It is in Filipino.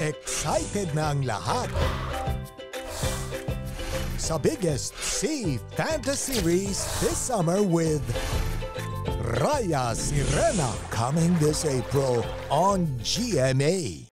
Excited na ang lahat sa biggest sea fantasy series this summer with Raya Sirena, coming this April on GMA.